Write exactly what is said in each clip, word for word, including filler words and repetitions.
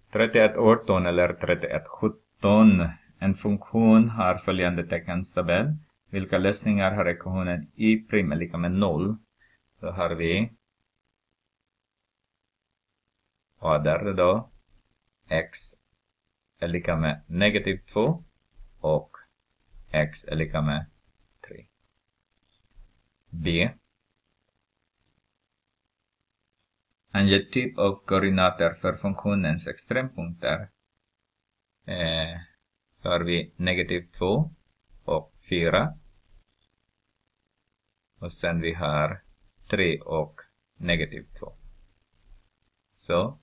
trettioett arton eller trettioett sjutton. En funktion har följande teckenstabell. Vilka lösningar har ekvationen y' är lika med noll? Då har vi A där då. X är lika med negativ två. Och x är lika med tre. B. Ange typ av koordinater för funktionens extrempunkter. Eh, så har vi negativ två och fyra. Och sen vi har tre och negativ två. Så.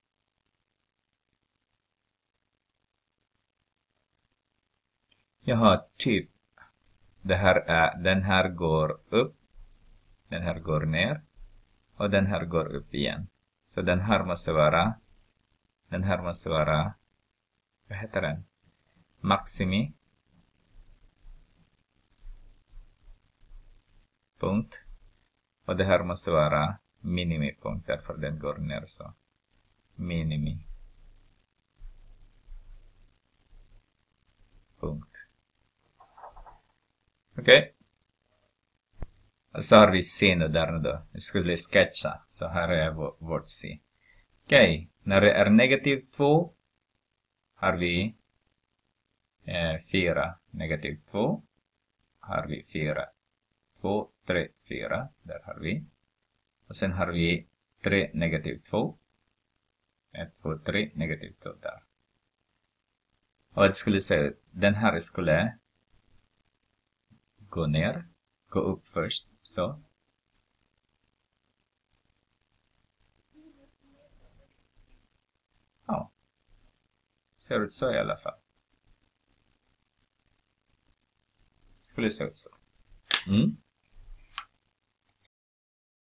Jag har typ. Det här är, den här går upp. Den här går ner. Och den här går upp igen. Så den här måste vara. Den här måste vara. Vad heter den? Maximi. Punkt. Och det här måste vara minimipunkt. Därför den går ner så. Minimi. Punkt. Okej. Okay. Och så har vi C nu där då. Vi skulle sketcha. Så här är vårt C. Okej. Okay. När det är negativ två. Har vi eh, fyra. Negativ två. Har vi fyra. två, tre, fyra. Där har vi. Och sen har vi tre negativ två. ett, två, tre negativ två där. Och jag skulle säga. Den här skulle gå ner. Gå upp först. Så. Ja. Ser ut så i alla fall. Skulle se ut så. Mm.